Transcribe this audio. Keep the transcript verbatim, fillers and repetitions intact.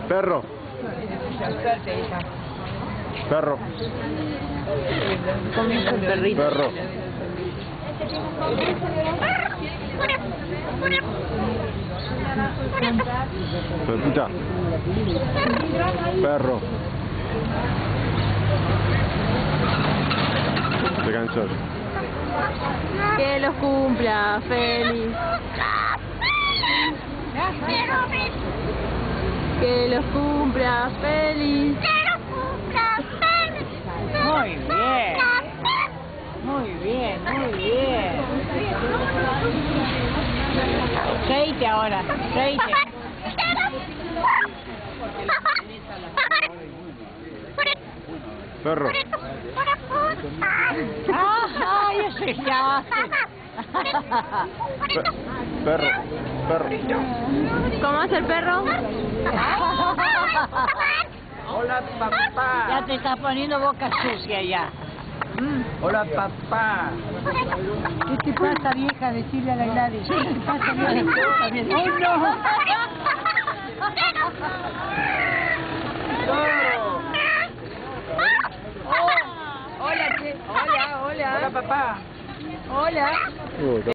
Perro. Perro. Comienza el perrito. Perro. Pepita. Perro. Se cansó. Que los cumpla, feliz. Que los cumpla, feliz. Muy bien. Muy bien, muy bien. Reíte ahora, reíte. Perro. ¡Ah! ¡Eso ya hace! Pe perro. Perro. ¿Cómo hace el perro? Hola, papá. Ya te estás poniendo boca sucia ya. Mm. Hola, papá. ¿Qué te pasa, vieja? Decirle a la Gladys. ¿Qué te pasa, vieja? ¡Oh, no! Oh. Hola, che. Hola, hola. Hola, papá. Hola. Uh,